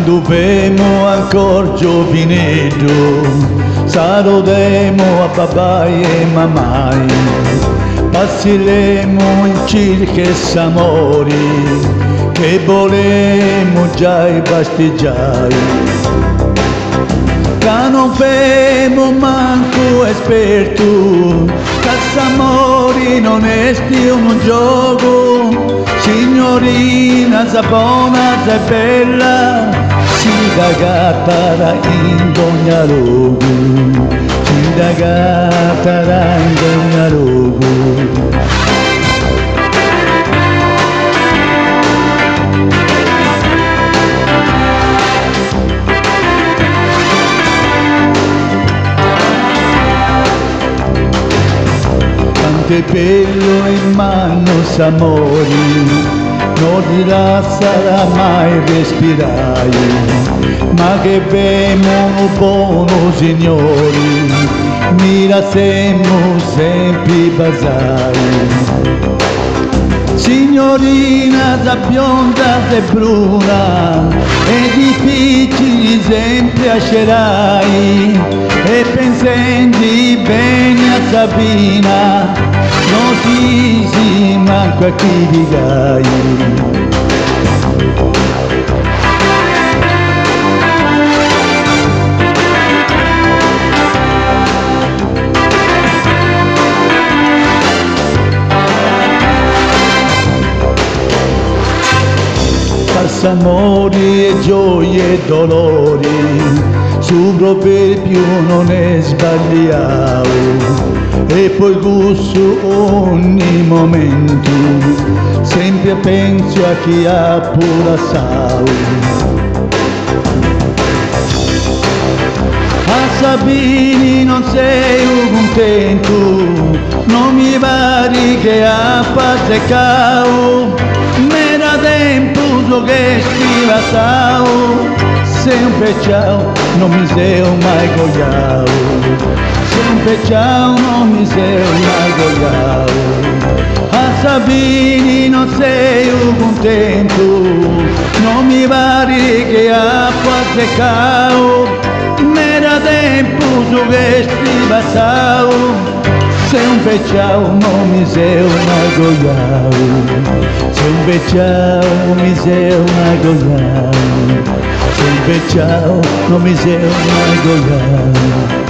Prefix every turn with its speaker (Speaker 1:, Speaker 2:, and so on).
Speaker 1: quando vemo ancora giovinetto, saludemo a papà e mamma, passeremo in cirche s'amori, che volemo già i bastiggiai. Che non femo manco esperto, che s'amori non è un gioco, signorina Zabona è bella, si da gattara in ogni luogo, si da gattara in ogni luogo. Che bello in mano s'amori, non ti lascerà mai respirare, ma che vemo buono signori, mira sempre basai. Signorina da bionda e bruna, è difficile sempre ascerai, e pensendi bene a Sabina, non si manco a chi digai. Amori e gioie e dolori, subito per più non è sbagliato, e poi gusto ogni momento, sempre penso a chi ha pure assau. A Sabini non sei contento, non mi pare che ha faticcato, m'era tempo che stiva stau, sempre ciao, non mi sei mai goiao, sempre ciao, non mi sei mai goiao. A Sabini non sei contento, non mi pare che ha faticcato, m'era tempo che stiva stau, sempre ciao, non mi sei mai goiao, sempre ciao, mi sei mai goiao, sempre ciao, non mi sei mai goiao.